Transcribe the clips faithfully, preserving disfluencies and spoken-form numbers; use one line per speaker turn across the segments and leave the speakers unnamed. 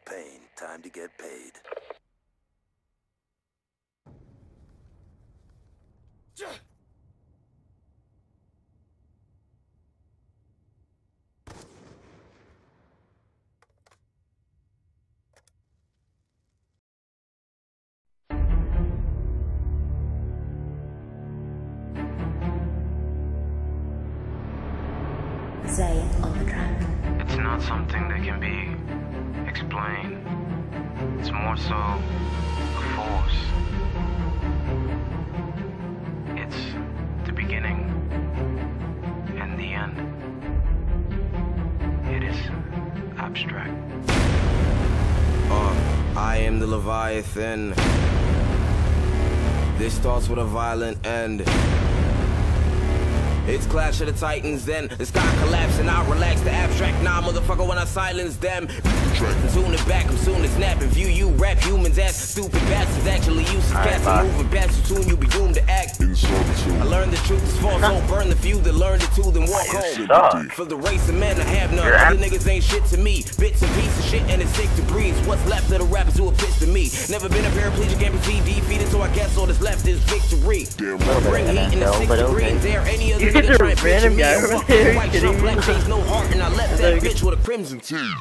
pain. Time to get paid.
Zay on the track.
It's not something that can be explained. It's more so a force. It's the beginning and the end. It is abstract.
Uh, I am the Leviathan. This starts with a violent end. It's Clash of the Titans, then the sky collapsing. I relax the abstract. Nah, motherfucker, when I silence them. Tune it back, I'm soon to snap and view you. Rap humans as stupid bastards. Actually, useless cats are moving past you. Soon you'll be doomed to act. I learned the truth is false. Don't burn the few that learned it too, then walk home. For the race of men, I have none. Other niggas ain't shit to me. Bits and pieces of shit, and it's sick to breathe. What's left of the rappers who are pissed to me? Never been a paraplegic, M C defeated, so I guess all that's left is victory. Bring heat in the sixth degree. Dare any other nigga try and picture me? I walk with a white shirt, black jeans, no heart, and I left that bitch with a crimson tee.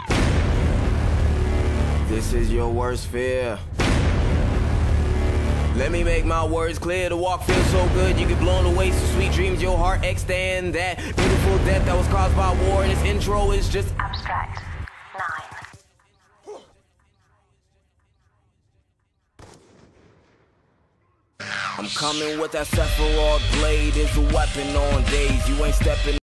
This is your worst fear. Let me make my words clear. The walk feels so good, you get blown away. So sweet dreams, your heart extend. That beautiful death that was caused by war. And this intro is just
Abstract. Nine.
I'm coming with that Sephiroth blade. It's a weapon on days. You ain't stepping